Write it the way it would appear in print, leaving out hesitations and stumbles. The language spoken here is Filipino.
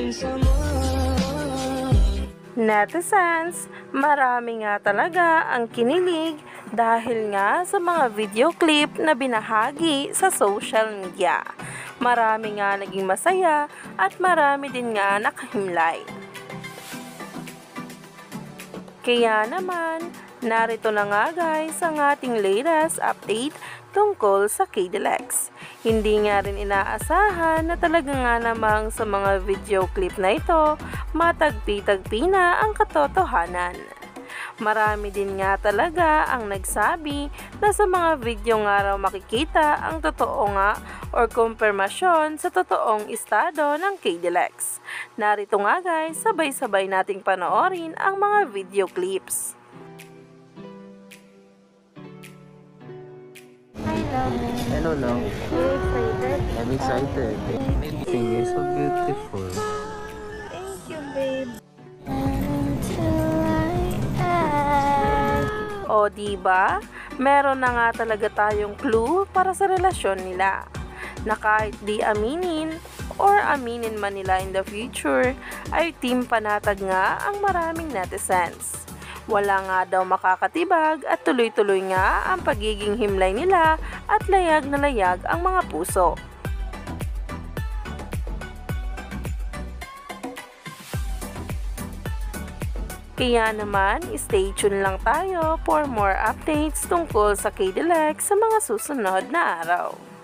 Netizens, marami nga talaga ang kinilig dahil nga sa mga video clip na binahagi sa social media. Marami nga naging masaya at marami din nga nakahimlay. Kaya naman, narito na nga guys ang ating latest update tungkol sa KDLX. Hindi nga rin inaasahan na talaga nga namang sa mga video clip na ito, matagpi-tagpi na ang katotohanan. Marami din nga talaga ang nagsabi na sa mga video nga raw makikita ang totoo nga or kumpirmasyon sa totoong estado ng KDLX. Narito nga guys, sabay-sabay nating panoorin ang mga video clips. Hello, love. Are you excited? I'm excited. Everything is so beautiful. Thank you, babe. O diba? Meron na nga talaga tayong clue para sa relasyon nila. Na kahit di aminin or aminin man nila in the future, ay team panatag nga ang maraming netizens. Wala nga daw makakatibag at tuloy-tuloy nga ang pagiging himlay nila at layag na layag ang mga puso. Kaya naman, stay tuned lang tayo for more updates tungkol sa KDLX sa mga susunod na araw.